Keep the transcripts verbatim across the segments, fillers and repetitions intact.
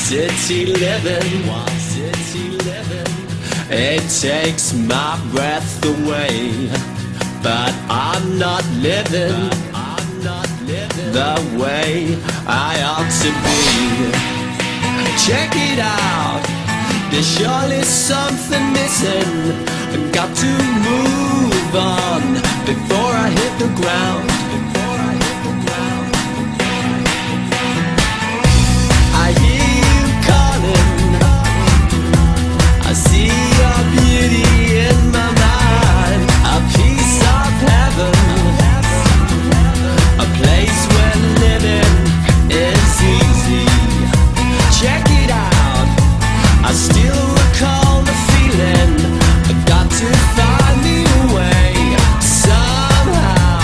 city living, wild city living. It takes my breath away, but I'm not living, but I'm not living the way I ought to be. Check it out, there's surely something missing. I've got to move on before I hit the ground. Before I hit the ground. I hear you calling, I see your beauty in my mind. A piece of heaven, a place where living is easy. Check it out, I still recall the feeling. I got to find me a way somehow.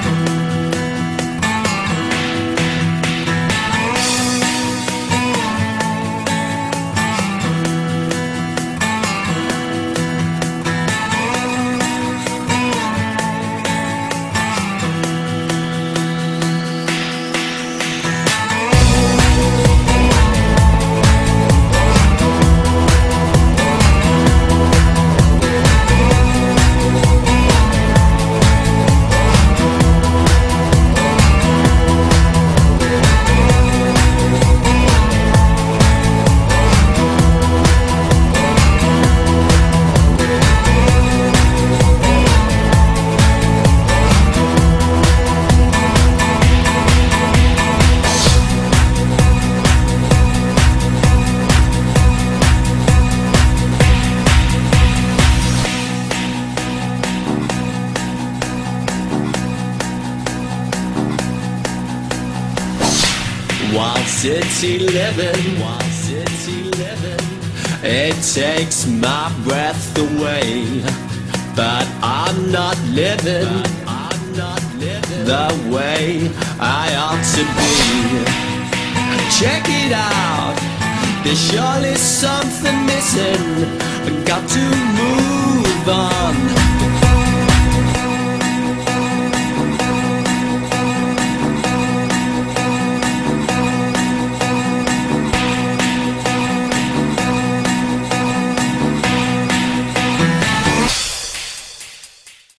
Wild city living, wild city living. It takes my breath away, but I'm not living, but I'm not living the way I ought to be. Check it out, there's surely something missing. I got to move on